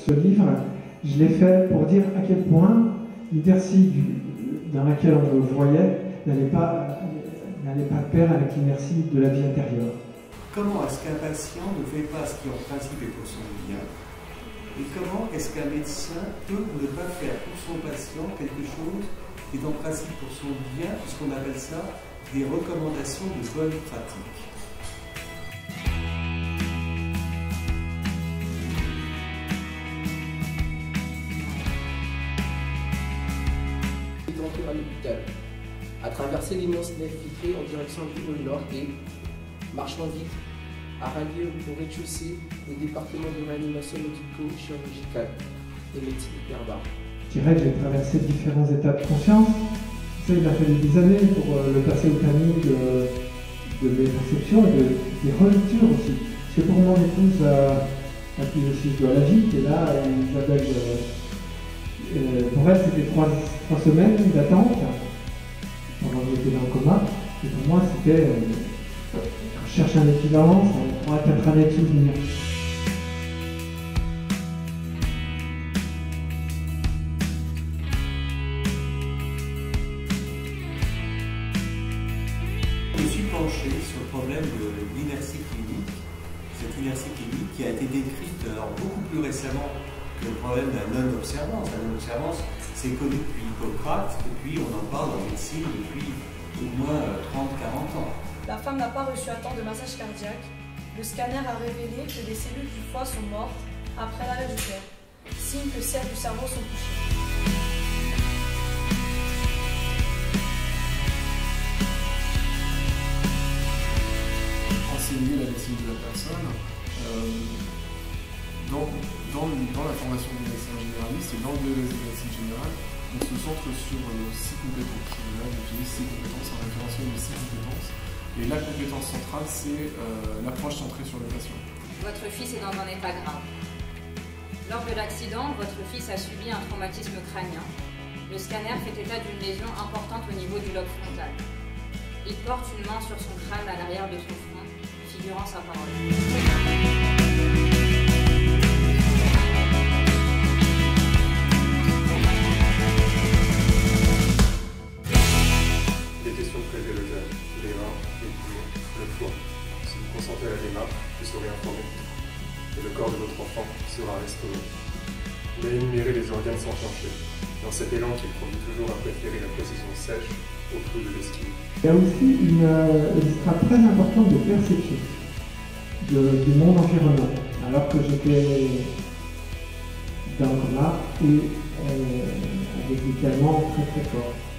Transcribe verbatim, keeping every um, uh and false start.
Ce livre, je l'ai fait pour dire à quel point l'inertie dans laquelle on le voyait n'allait pas, n'allait pas de pair avec l'inertie de la vie intérieure. Comment est-ce qu'un patient ne fait pas ce qui en principe est pour son bien? Et comment est-ce qu'un médecin peut ne pas faire pour son patient quelque chose qui est en principe pour son bien, puisqu'on appelle ça des recommandations de bonne pratique? À l'hôpital, à traverser l'immense nef vitrée en direction du pôle Nord et, marchant vite, à rallier au rez-de-chaussée le département de réanimation médico-chirurgicale et médecine hyperbare. Je dirais que j'ai traversé différents états de conscience. Ça, il a fallu des années pour euh, le passer au tamis de, de mes perceptions et de, des relectures aussi. Parce que pour mon épouse, à qui je suis de la vie, qui est là, Isabelle, euh, Euh, pour elle, c'était trois, trois semaines d'attente pendant que j'étais dans le coma. Et pour moi, c'était euh, je cherche un équivalent, ça trois à quatre années de souvenirs. Je me suis penché sur le problème de l'inertie clinique, cette inertie clinique qui a été décrite alors, beaucoup plus récemment que le problème de la non-observance. La non-observance, c'est connu depuis Hippocrate, et puis on en parle en médecine depuis au moins trente à quarante ans. La femme n'a pas reçu à temps de massage cardiaque. Le scanner a révélé que des cellules du foie sont mortes après l'arrêt du cœur, signe que celles du cerveau sont touchées. Enseigner la médecine de la personne, euh, Dans, dans, dans la formation des médecins généralistes et dans le B E S de médecine générale, on se centre sur euh, six compétences. Là, j'utilise six compétences en référentiel de six compétences. Et la compétence centrale, c'est euh, l'approche centrée sur le patient. Votre fils est dans un état grave. Lors de l'accident, votre fils a subi un traumatisme crânien. Le scanner fait état d'une lésion importante au niveau du lobe frontal. Il porte une main sur son crâne à l'arrière de son front, figurant sa parole. Les reins, les poumons, le foie. Si vous consentez à la démarche, vous serez informé. Et le corps de votre enfant sera restauré. Il a énuméré les organes s'enclencher, dans cet élan qu'il conduit toujours à préférer la précision sèche au flou de l'esquive. Il y a aussi une, une strate très importante de perception de, du monde environnant, alors que j'étais dans le coma et euh, avec des calmants très très forts.